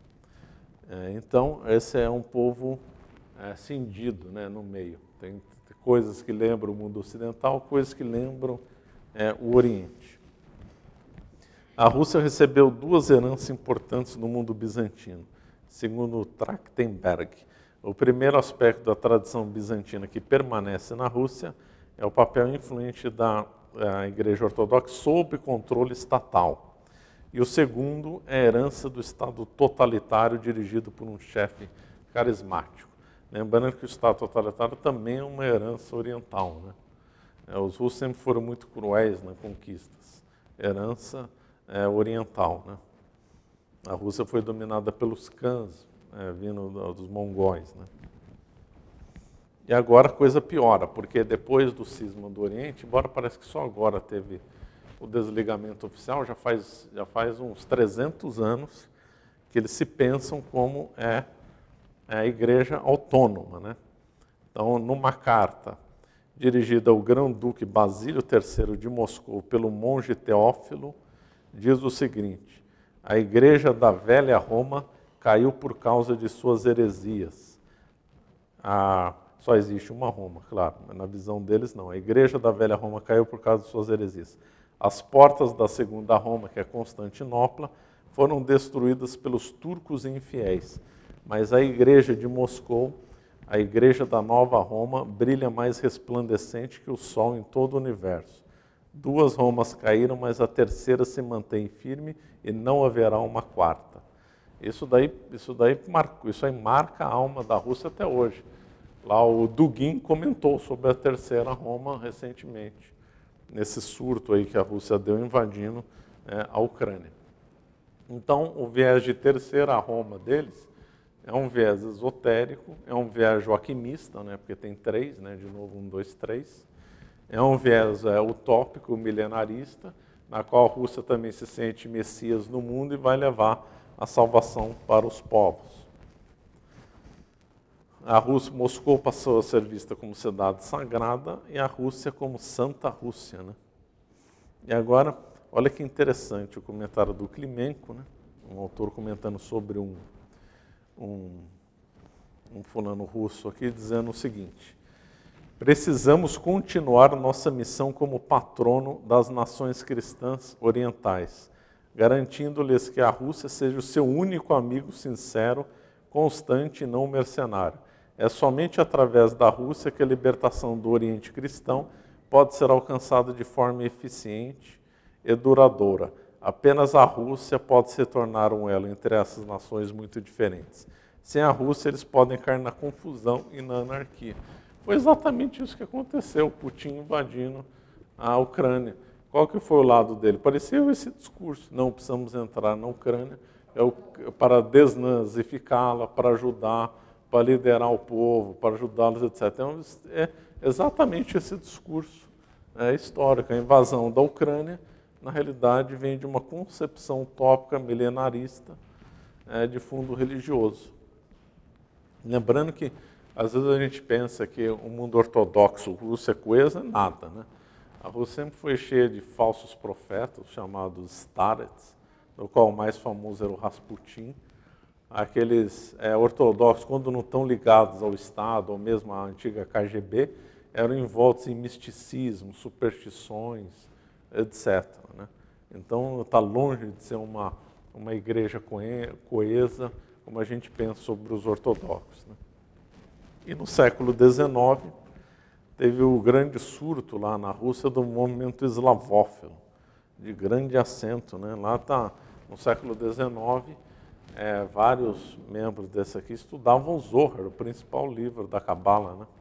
É, então, esse é um povo é, cindido, né, no meio. Tem coisas que lembram o mundo ocidental, coisas que lembram É, o Oriente. A Rússia recebeu duas heranças importantes no mundo bizantino, segundo Trachtenberg. O primeiro aspecto da tradição bizantina que permanece na Rússia é o papel influente da a Igreja Ortodoxa sob controle estatal. E o segundo é a herança do Estado totalitário dirigido por um chefe carismático. Lembrando que o Estado totalitário também é uma herança oriental, né? Os russos sempre foram muito cruéis nas conquistas. Herança é, oriental, né? A Rússia foi dominada pelos cães, é, vindo dos mongóis, né? E agora a coisa piora, porque depois do cisma do Oriente, embora parece que só agora teve o desligamento oficial, já faz, já faz uns trezentos anos que eles se pensam como é, é a igreja autônoma, né? Então, numa carta dirigida ao Grão-Duque Basílio terceiro de Moscou pelo monge Teófilo, diz o seguinte: a igreja da velha Roma caiu por causa de suas heresias. Ah, só existe uma Roma, claro, mas na visão deles não. A igreja da velha Roma caiu por causa de suas heresias. As portas da segunda Roma, que é Constantinopla, foram destruídas pelos turcos infiéis, mas a igreja de Moscou, a igreja da Nova Roma, brilha mais resplandecente que o sol em todo o universo. Duas Romas caíram, mas a terceira se mantém firme e não haverá uma quarta. Isso daí, isso daí marca, isso aí marca a alma da Rússia até hoje. Lá o Dugin comentou sobre a terceira Roma recentemente, nesse surto aí que a Rússia deu invadindo é, a Ucrânia. Então, o viés de terceira Roma deles é um viés esotérico, é um viés joaquimista, né, porque tem três, né, de novo, um, dois, três. É um viés é, utópico, milenarista, na qual a Rússia também se sente Messias no mundo e vai levar a salvação para os povos. A Rússia, Moscou passou a ser vista como cidade sagrada e a Rússia como Santa Rússia, né? E agora, olha que interessante o comentário do Klimenko, né? Um autor comentando sobre um, um, um fulano russo aqui, dizendo o seguinte: precisamos continuar nossa missão como patrono das nações cristãs orientais, garantindo-lhes que a Rússia seja o seu único amigo sincero, constante e não mercenário. É somente através da Rússia que a libertação do Oriente cristão pode ser alcançada de forma eficiente e duradoura. Apenas a Rússia pode se tornar um elo entre essas nações muito diferentes. Sem a Rússia, eles podem cair na confusão e na anarquia. Foi exatamente isso que aconteceu, Putin invadindo a Ucrânia. Qual que foi o lado dele? Parecia esse discurso: não precisamos entrar na Ucrânia para desnazificá-la, para ajudar, para liderar o povo, para ajudá-los, etcétera. Então, é exatamente esse discurso é, histórico. A invasão da Ucrânia, na realidade, vem de uma concepção utópica milenarista é, de fundo religioso. Lembrando que, às vezes, a gente pensa que o mundo ortodoxo russo é coesa, nada, né? A Rússia sempre foi cheia de falsos profetas, chamados starets, do qual o mais famoso era o Rasputin. Aqueles é, ortodoxos, quando não estão ligados ao Estado, ou mesmo à antiga K G B, eram envoltos em misticismo, superstições, etcétera, né? Então, está longe de ser uma, uma igreja coesa, como a gente pensa sobre os ortodoxos, né? E no século dezenove, teve o grande surto lá na Rússia do movimento eslavófilo, de grande acento, né? Lá está, no século dezenove, é, vários membros desse aqui estudavam o Zohar, o principal livro da Cabala, né?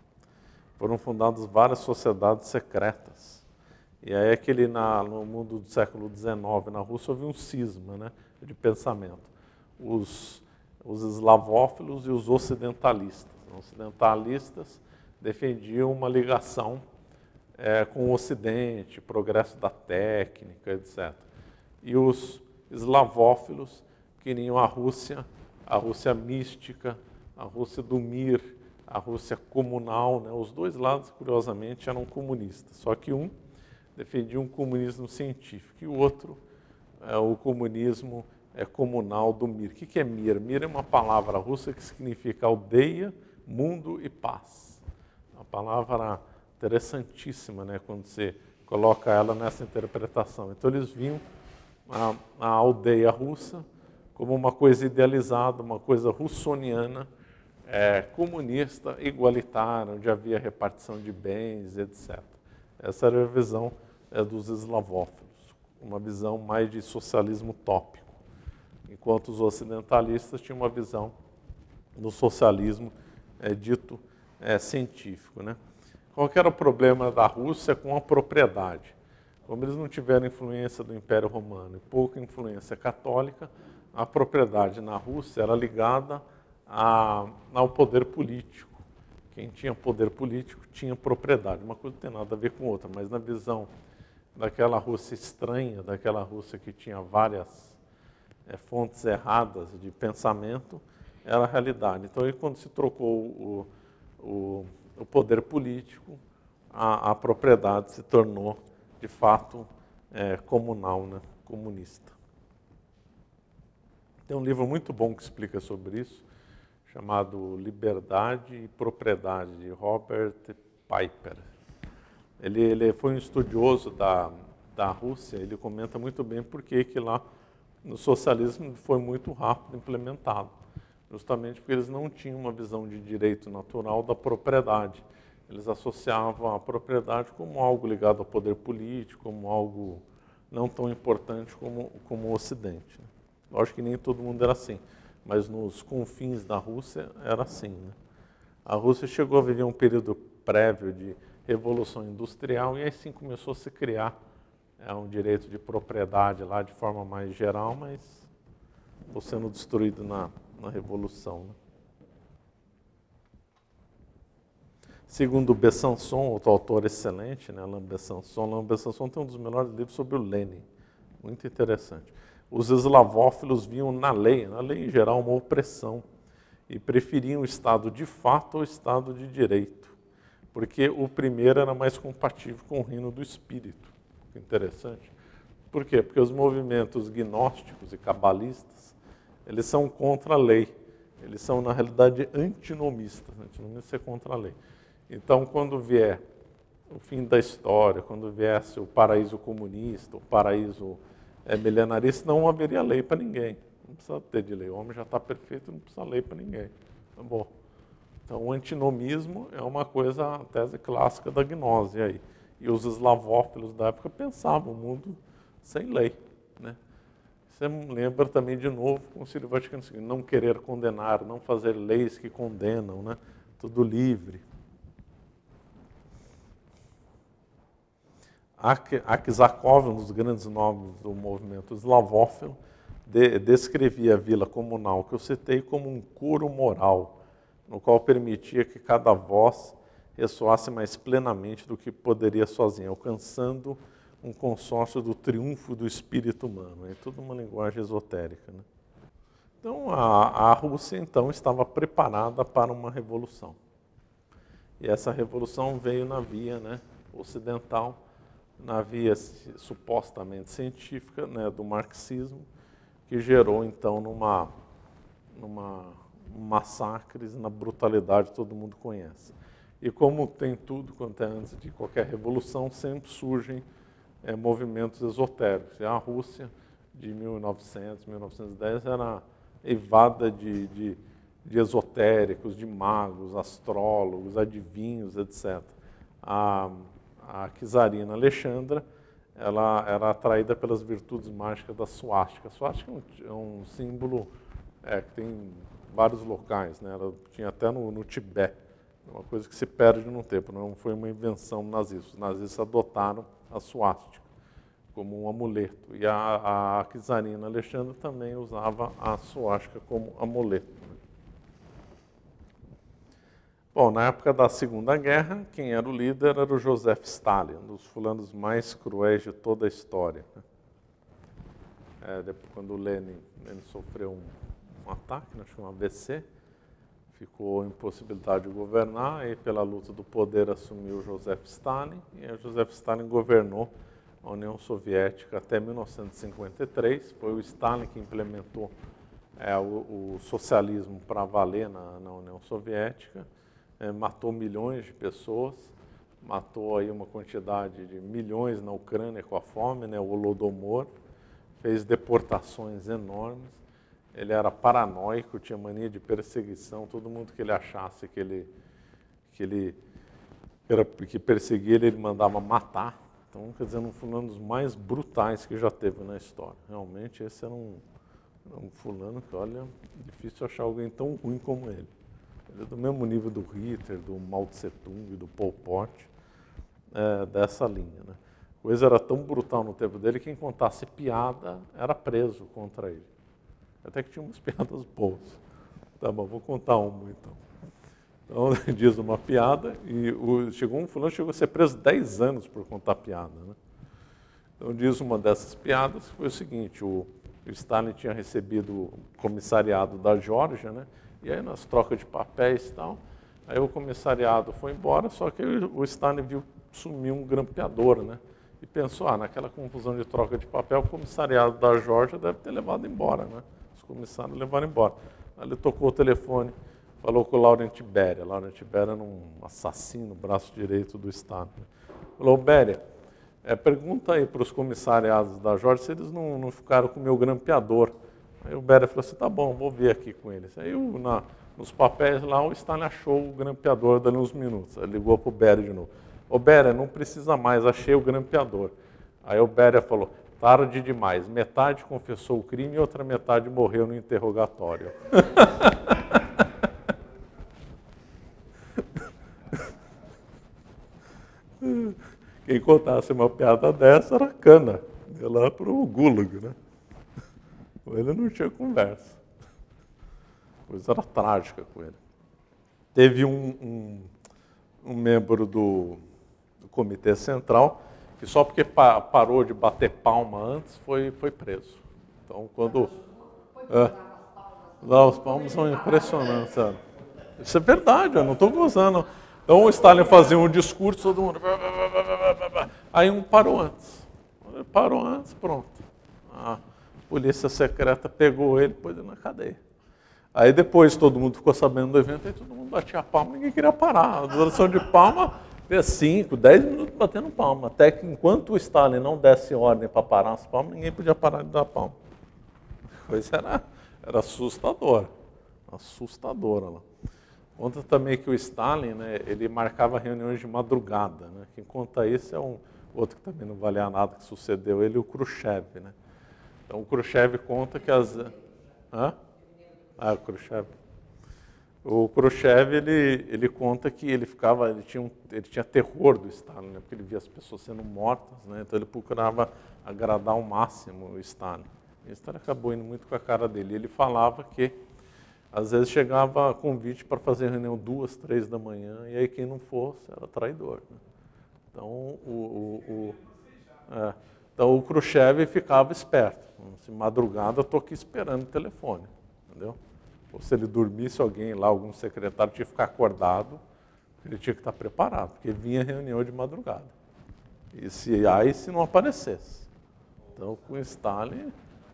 Foram fundadas várias sociedades secretas. E aí aquele na, no mundo do século dezenove, na Rússia, houve um cisma, né, de pensamento. Os, os eslavófilos e os ocidentalistas. Os ocidentalistas defendiam uma ligação é, com o Ocidente, progresso da técnica, etcétera. E os eslavófilos queriam a Rússia, a Rússia mística, a Rússia do Mir, a Rússia comunal, né? Os dois lados, curiosamente, eram comunistas, só que um defendia um comunismo científico e o outro é o comunismo é, comunal do Mir. O que é Mir? Mir é uma palavra russa que significa aldeia, mundo e paz. Uma palavra interessantíssima, né, quando você coloca ela nessa interpretação. Então eles viam a, a aldeia russa como uma coisa idealizada, uma coisa russoniana, é, comunista, igualitária, onde havia repartição de bens, etcétera. Essa era a visão é, dos eslavófilos, uma visão mais de socialismo utópico, enquanto os ocidentalistas tinham uma visão do socialismo é, dito é, científico, né? Qual que era o problema da Rússia com a propriedade? Como eles não tiveram influência do Império Romano e pouca influência católica, a propriedade na Rússia era ligada a, ao poder político. Quem tinha poder político tinha propriedade. Uma coisa não tem nada a ver com outra, mas na visão daquela Rússia estranha, daquela Rússia que tinha várias é, fontes erradas de pensamento, era a realidade. Então, aí, quando se trocou o, o, o poder político, a, a propriedade se tornou, de fato, é, comunal, né? Comunista. Tem um livro muito bom que explica sobre isso, chamado Liberdade e Propriedade, de Robert Piper. Ele, ele foi um estudioso da, da Rússia, ele comenta muito bem por que que lá no socialismo foi muito rápido implementado, justamente porque eles não tinham uma visão de direito natural da propriedade. eles associavam a propriedade como algo ligado ao poder político, como algo não tão importante como, como o Ocidente. Né? Lógico que nem todo mundo era assim, mas nos confins da Rússia era assim. Né? A Rússia chegou a viver um período prévio de revolução industrial e aí sim começou a se criar é, um direito de propriedade lá de forma mais geral, mas foi sendo destruído na, na Revolução. Né? Segundo Besançon, outro autor excelente, né, Alain Besançon, Alain Besançon tem um dos melhores livros sobre o Lenin, muito interessante. Os eslavófilos viam na lei, na lei em geral, uma opressão e preferiam o Estado de fato ao Estado de direito, porque o primeiro era mais compatível com o reino do espírito. Interessante. Por quê? Porque os movimentos gnósticos e cabalistas, eles são contra a lei, eles são, na realidade, antinomistas. Antinomistas é contra a lei. Então, quando vier o fim da história, quando viesse o paraíso comunista, o paraíso é, milenarista, não haveria lei para ninguém. Não precisa ter de lei. O homem já está perfeito, não precisa lei para ninguém. Tá bom. Então, o antinomismo é uma coisa, a tese clássica da gnose aí. E os eslavófilos da época pensavam o mundo sem lei. Né? Você lembra também, de novo, com o Concílio Vaticano segundo, não querer condenar, não fazer leis que condenam, né? Tudo livre. Aksakov, um dos grandes nomes do movimento eslavófilo, de, descrevia a vila comunal que eu citei como um coro moral, no qual permitia que cada voz ressoasse mais plenamente do que poderia sozinha, alcançando um consórcio do triunfo do espírito humano. É tudo uma linguagem esotérica. Né? Então, a, a Rússia, então, estava preparada para uma revolução. E essa revolução veio na via, né, ocidental, na via supostamente científica, né, do marxismo, que gerou, então, numa, numa massacres, na brutalidade que todo mundo conhece. E como tem tudo quanto é antes de qualquer revolução, sempre surgem é, movimentos esotéricos. E a Rússia, de mil e novecentos, mil novecentos e dez, era eivada de, de, de esotéricos, de magos, astrólogos, adivinhos, etcétera. A, a czarina Alexandra, ela era atraída pelas virtudes mágicas da suástica. A suástica é um, é um símbolo é, que tem vários locais, né? Ela tinha até no, no Tibete. Uma coisa que se perde no tempo, não foi uma invenção nazista. Os nazistas adotaram a suástica como um amuleto. E a, a czarina Alexandra também usava a suástica como amuleto. Bom, na época da Segunda Guerra, quem era o líder era o Joseph Stalin, um dos fulanos mais cruéis de toda a história. É, depois, quando o Lenin, Lenin sofreu um, um ataque, acho que um A V C, ficou impossibilidade de governar, e pela luta do poder assumiu Joseph Stalin, e o Joseph Stalin governou a União Soviética até mil novecentos e cinquenta e três. Foi o Stalin que implementou é, o, o socialismo para valer na, na União Soviética, é, matou milhões de pessoas, matou aí uma quantidade de milhões na Ucrânia com a fome, né, o Holodomor, fez deportações enormes. Ele era paranoico, tinha mania de perseguição, todo mundo que ele achasse que ele, que ele era, que perseguia ele, ele mandava matar. Então, quer dizer, um dos mais brutais que já teve na história. Realmente, esse era um, um fulano que, olha, difícil achar alguém tão ruim como ele. Ele é do mesmo nível do Hitler, do Mao Tse Tung, do Pol Pot, é, dessa linha. Né? A coisa era tão brutal no tempo dele que quem contasse piada era preso contra ele. Até que tinha umas piadas boas. Tá bom, vou contar uma então. Então, diz uma piada, e o, chegou um fulano, chegou a ser preso dez anos por contar piada. Né? Então, diz uma dessas piadas, que foi o seguinte, o, o Stalin tinha recebido o comissariado da Geórgia, né? E aí nas trocas de papéis e tal, aí o comissariado foi embora, só que o, o Stalin viu sumir um grampeador, né? E pensou, ah, naquela confusão de troca de papel, o comissariado da Geórgia deve ter levado embora, né? Os comissários levaram embora. Aí ele tocou o telefone, falou com o Laurent Beria. Laurent Beria era um assassino, braço direito do Estado. Falou, Beria, é, pergunta aí para os comissariados da Geórgia se eles não, não ficaram com o meu grampeador. Aí o Beria falou assim, tá bom, vou ver aqui com eles. Aí o, na, nos papéis lá, o Stalin achou o grampeador dali uns minutos. Ele ligou para o Beria de novo. Ô Beria, não precisa mais, achei o grampeador. Aí o Beria falou, tarde demais, metade confessou o crime e outra metade morreu no interrogatório. Quem contasse uma piada dessa era Cana, ia lá para o Gulag, né? Com ele não tinha conversa. A coisa era trágica com ele. Teve um, um, um membro do, do Comitê Central que só porque pa, parou de bater palma antes foi, foi preso. Então, quando... É, não, os palmas são impressionantes, sabe? Isso é verdade, eu não estou gozando. Então o Stalin fazia um discurso, todo mundo... Aí um parou antes. Ele parou antes, pronto. A polícia secreta pegou ele e pôs ele na cadeia. Aí depois todo mundo ficou sabendo do evento, aí todo mundo batia palma, ninguém queria parar. A duração de palma, cinco, dez minutos batendo palma. Até que enquanto o Stalin não desse ordem para parar as palmas, ninguém podia parar de dar palma. A coisa era, era assustadora. Assustadora lá. Conta também que o Stalin, né, ele marcava reuniões de madrugada. Né? Quem conta isso é um outro que também não valia nada, que sucedeu ele, o Khrushchev. Né? Então o Khrushchev conta que as... Hã? Ah, o Khrushchev. O Khrushchev, ele, ele conta que ele ficava, ele tinha, um, ele tinha terror do Stalin, né? Porque ele via as pessoas sendo mortas, né? Então ele procurava agradar ao máximo o Stalin. E o Stalin acabou indo muito com a cara dele. Ele falava que às vezes chegava convite para fazer reunião duas, três da manhã, e aí quem não fosse era traidor. Né? Então, o, o, o, é, então o Khrushchev ficava esperto. Se madrugada, estou aqui esperando o telefone. Entendeu? Ou se ele dormisse, alguém lá, algum secretário tinha que ficar acordado, ele tinha que estar preparado, porque vinha reunião de madrugada. E se, aí se não aparecesse. Então, com Stalin...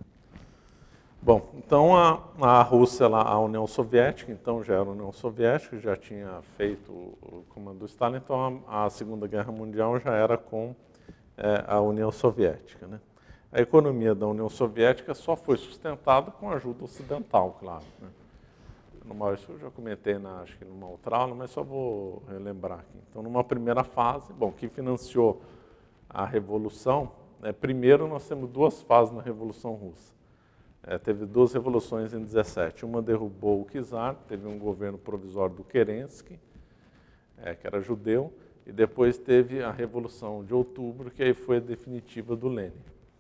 Bom, então a, a Rússia, lá, a União Soviética, então já era a União Soviética, já tinha feito o comando do Stalin, então a, a Segunda Guerra Mundial já era com é, a União Soviética. Né? A economia da União Soviética só foi sustentada com a ajuda ocidental, claro. Né? Numa, isso eu já comentei, na, acho que numa outra aula, mas só vou relembrar aqui. Então, numa primeira fase, bom, quem financiou a Revolução, né, primeiro nós temos duas fases na Revolução Russa. É, teve duas revoluções em dezessete. Uma derrubou o czar, teve um governo provisório do Kerensky, é, que era judeu, e depois teve a Revolução de Outubro, que aí foi a definitiva do Lenin.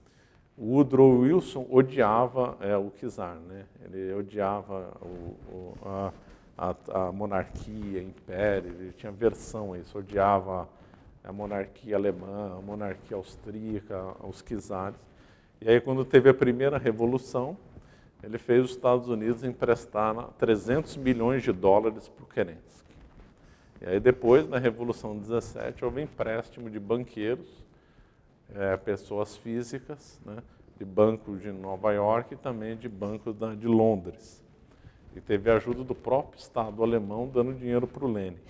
O Woodrow Wilson odiava é, o czar, né? Ele odiava o, o, a, a, a monarquia, império, ele tinha aversão a isso, odiava a monarquia alemã, a monarquia austríaca, os czares. E aí, quando teve a primeira revolução, ele fez os Estados Unidos emprestar trezentos milhões de dólares para o Kerensky. E aí, depois, na Revolução dezessete, houve empréstimo de banqueiros, é, pessoas físicas, né, de bancos de Nova York e também de bancos da, de Londres. E teve a ajuda do próprio Estado alemão dando dinheiro para o Lenin.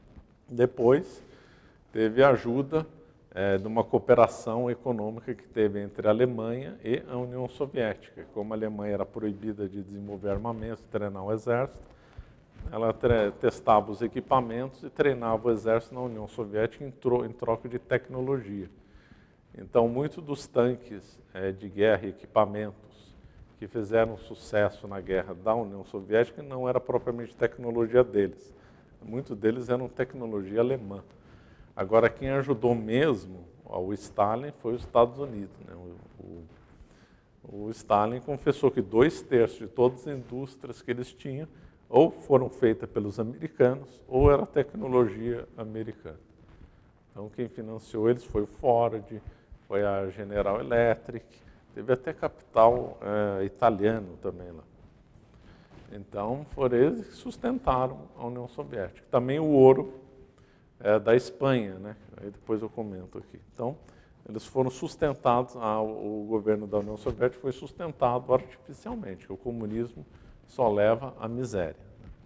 Depois, teve a ajuda É, de uma cooperação econômica que teve entre a Alemanha e a União Soviética. Como a Alemanha era proibida de desenvolver armamentos, treinar o exército, ela testava os equipamentos e treinava o exército na União Soviética em, tro em troca de tecnologia. Então, muitos dos tanques é, de guerra e equipamentos que fizeram sucesso na guerra da União Soviética não era propriamente tecnologia deles. Muitos deles eram tecnologia alemã. Agora, quem ajudou mesmo ao Stalin foi os Estados Unidos. Né? O, o, o Stalin confessou que dois terços de todas as indústrias que eles tinham ou foram feitas pelos americanos ou era tecnologia americana. Então, quem financiou eles foi o Ford, foi a General Electric, teve até capital é, italiano também lá. Então, foram eles que sustentaram a União Soviética. Também o ouro É, da Espanha, né? Aí depois eu comento aqui. Então, eles foram sustentados, ah, o governo da União Soviética foi sustentado artificialmente, que o comunismo só leva à miséria.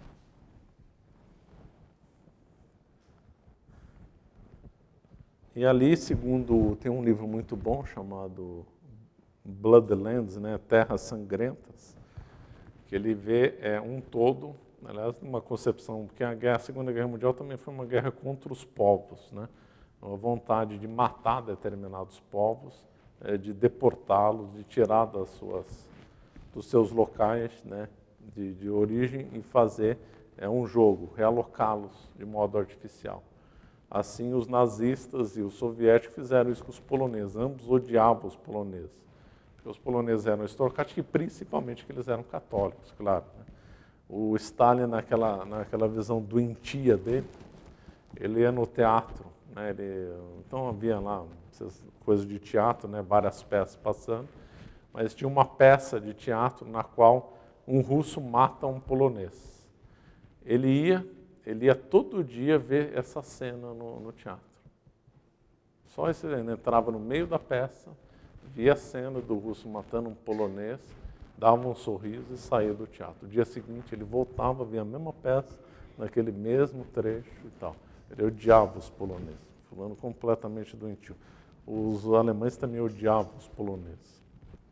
E ali, segundo, tem um livro muito bom chamado Bloodlands, né? Terras Sangrentas, que ele vê é, um todo aliás, uma concepção, porque a, guerra, a Segunda Guerra Mundial também foi uma guerra contra os povos, né? Uma vontade de matar determinados povos, é, de deportá-los, de tirar das suas, dos seus locais, né, de, de origem e fazer é, um jogo, realocá-los de modo artificial. Assim, os nazistas e os soviéticos fizeram isso com os poloneses. Ambos odiavam os poloneses. Porque os poloneses eram aristocratas e principalmente que eles eram católicos, claro. Né? O Stalin, naquela, naquela visão doentia dele, ele ia no teatro. Né? Ele, então havia lá essas coisas de teatro, né? Várias peças passando. Mas tinha uma peça de teatro na qual um russo mata um polonês. Ele ia... Ele ia todo dia ver essa cena no, no teatro. Só esse, ele entrava no meio da peça, via a cena do russo matando um polonês, dava um sorriso e saía do teatro. No dia seguinte ele voltava, via a mesma peça, naquele mesmo trecho e tal. Ele odiava os poloneses, falando completamente doentio. Os alemães também odiavam os poloneses.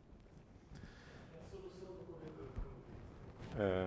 É.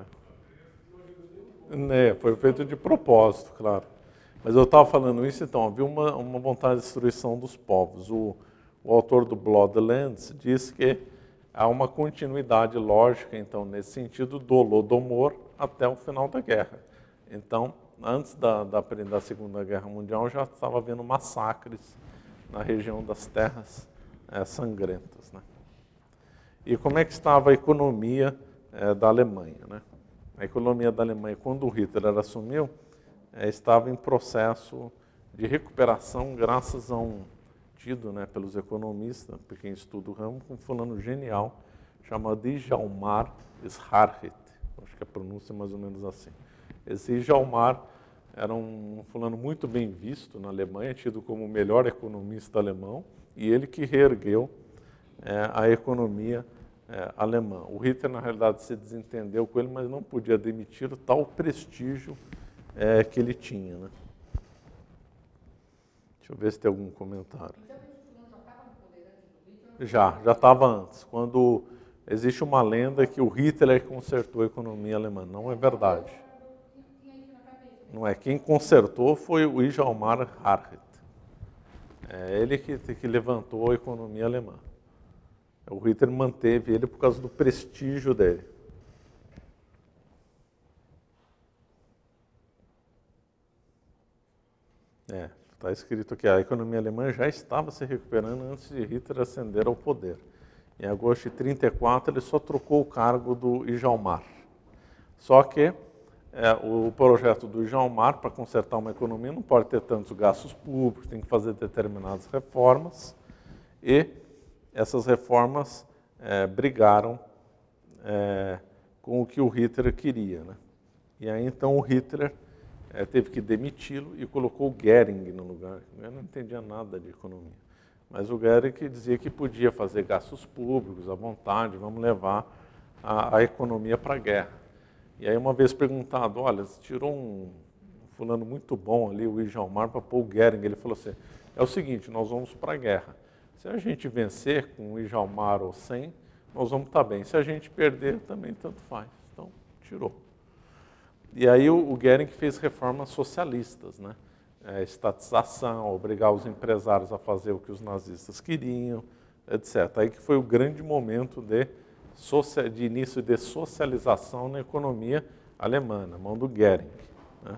É, foi feito de propósito, claro. Mas eu estava falando isso, então, havia uma, uma vontade de destruição dos povos. O, o autor do Bloodlands diz que há uma continuidade lógica, então, nesse sentido, do Holodomor até o final da guerra. Então, antes da, da, da Segunda Guerra Mundial, já estava havendo massacres na região das terras é, sangrentas. Né? E como é que estava a economia é, da Alemanha, né? A economia da Alemanha, quando o Hitler assumiu, é, estava em processo de recuperação graças a um tido, né, pelos economistas, por quem estuda o ramo, um fulano genial, chamado Hjalmar Schacht. Acho que a pronúncia é mais ou menos assim. Esse Hjalmar era um fulano muito bem visto na Alemanha, tido como o melhor economista alemão, e ele que reergueu é, a economia É, alemã. O Hitler, na realidade, se desentendeu com ele, mas não podia demitir o tal prestígio é, que ele tinha. Né? Deixa eu ver se tem algum comentário. Então, esse fulano já estava no poder antes do Hitler? Já, já estava antes. Quando existe uma lenda que o Hitler consertou a economia alemã. Não é verdade. Não é. Quem consertou foi o Hjalmar Schacht. É ele que, que levantou a economia alemã. O Hitler manteve ele por causa do prestígio dele. É, está escrito que a economia alemã já estava se recuperando antes de Hitler ascender ao poder. Em agosto de trinta e quatro, ele só trocou o cargo do Hjalmar. Só que é, o projeto do Hjalmar, para consertar uma economia, não pode ter tantos gastos públicos, tem que fazer determinadas reformas, e essas reformas é, brigaram é, com o que o Hitler queria. Né? E aí, então, o Hitler é, teve que demiti-lo e colocou o Goering no lugar. Eu não entendia nada de economia. Mas o Goering dizia que podia fazer gastos públicos à vontade, vamos levar a, a economia para a guerra. E aí, uma vez perguntado, olha, você tirou um fulano muito bom ali, o Hjalmar, para pôr o Goering. Ele falou assim, é o seguinte, nós vamos para a guerra. Se a gente vencer com o Hjalmar ou sem, nós vamos estar bem. Se a gente perder, também tanto faz. Então, tirou. E aí o, o Goering fez reformas socialistas, né? É, estatização, obrigar os empresários a fazer o que os nazistas queriam, etcétera. Aí que foi o grande momento de, social, de início de socialização na economia alemã, na mão do Goering. Né?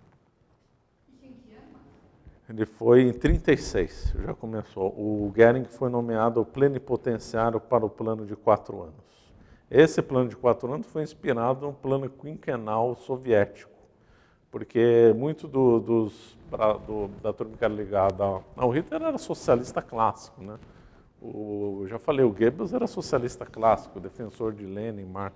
Ele foi em trinta e seis, já começou. O Goering foi nomeado plenipotenciário para o plano de quatro anos. Esse plano de quatro anos foi inspirado no plano quinquenal soviético, porque muito do, dos, pra, do, da turma que era ligada ao... Não, o Hitler era socialista clássico, né? O, já falei, o Goebbels era socialista clássico, defensor de Lenin, Marx.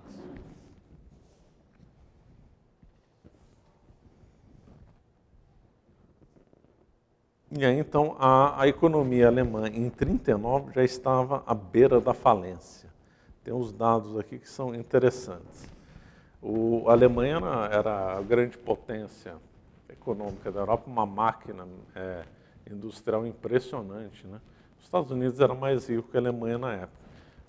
E aí, então, a, a economia alemã, em trinta e nove, já estava à beira da falência. Tem uns dados aqui que são interessantes. O, a Alemanha era, era a grande potência econômica da Europa, uma máquina é, industrial impressionante. Né? Os Estados Unidos era mais rico que a Alemanha na época.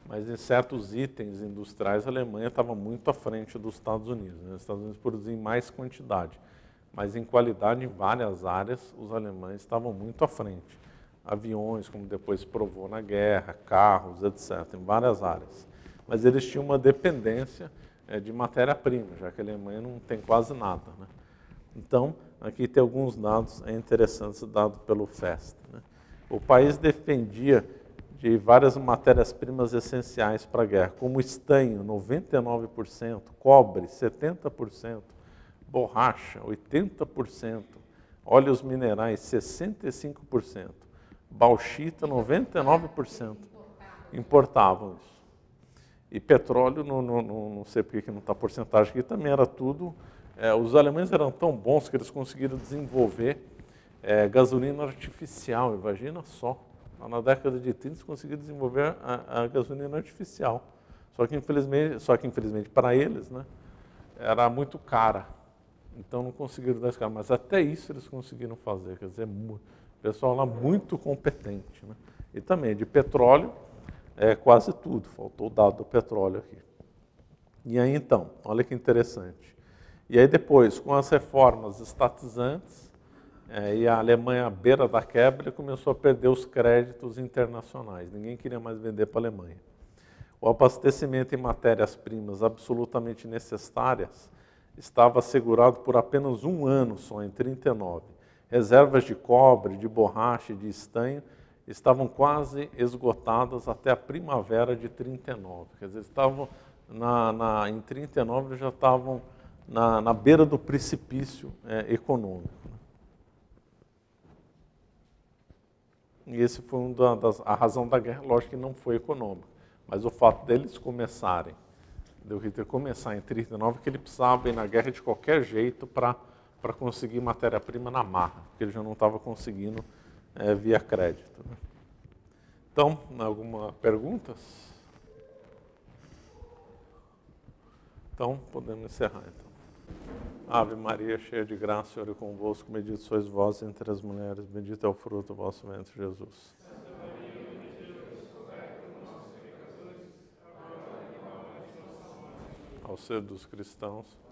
mas em certos itens industriais a Alemanha estava muito à frente dos Estados Unidos, né? Os Estados Unidos produziam em mais quantidade, mas em qualidade em várias áreas os alemães estavam muito à frente. Aviões, como depois provou na guerra, carros, etcétera, em várias áreas. Mas eles tinham uma dependência é, de matéria-prima, já que a Alemanha não tem quase nada, né? Então, aqui tem alguns dados interessantes dados pelo F E S T, né? O país dependia de várias matérias-primas essenciais para a guerra, como estanho, noventa e nove por cento, cobre, setenta por cento, borracha, oitenta por cento, óleos minerais, sessenta e cinco por cento, bauxita, noventa e nove por cento. Importavam isso. E petróleo, não, não, não sei por que não está a porcentagem aqui, também era tudo. É, os alemães eram tão bons que eles conseguiram desenvolver é, gasolina artificial, imagina só. Na década de trinta, eles conseguiram desenvolver a, a gasolina artificial. Só que, infelizmente, só que, infelizmente para eles, né, era muito cara. Então, não conseguiram dar esse cara. Mas até isso eles conseguiram fazer. Quer dizer, o pessoal lá muito competente, né? E também de petróleo, é quase tudo. Faltou o dado do petróleo aqui. E aí, então, olha que interessante. E aí, depois, com as reformas estatizantes, É, e a Alemanha à beira da quebra começou a perder os créditos internacionais. Ninguém queria mais vender para a Alemanha. O abastecimento em matérias-primas absolutamente necessárias estava assegurado por apenas um ano só, em trinta e nove. Reservas de cobre, de borracha e de estanho estavam quase esgotadas até a primavera de trinta e nove. Quer dizer, estavam na, na, em trinta e nove já estavam na, na beira do precipício é, econômico. E esse foi um da, das, a razão da guerra, lógico que não foi econômica, mas o fato deles começarem, do Hitler começar em trinta e nove, que ele precisava ir na guerra de qualquer jeito para para conseguir matéria-prima na marra, porque ele já não estava conseguindo é, via crédito, né? Então, alguma perguntas? Então, podemos encerrar. Então. Ave Maria, cheia de graça, o Senhor é convosco, bendito sois vós entre as mulheres, bendito é o fruto do vosso ventre, Jesus. Ao ser dos cristãos,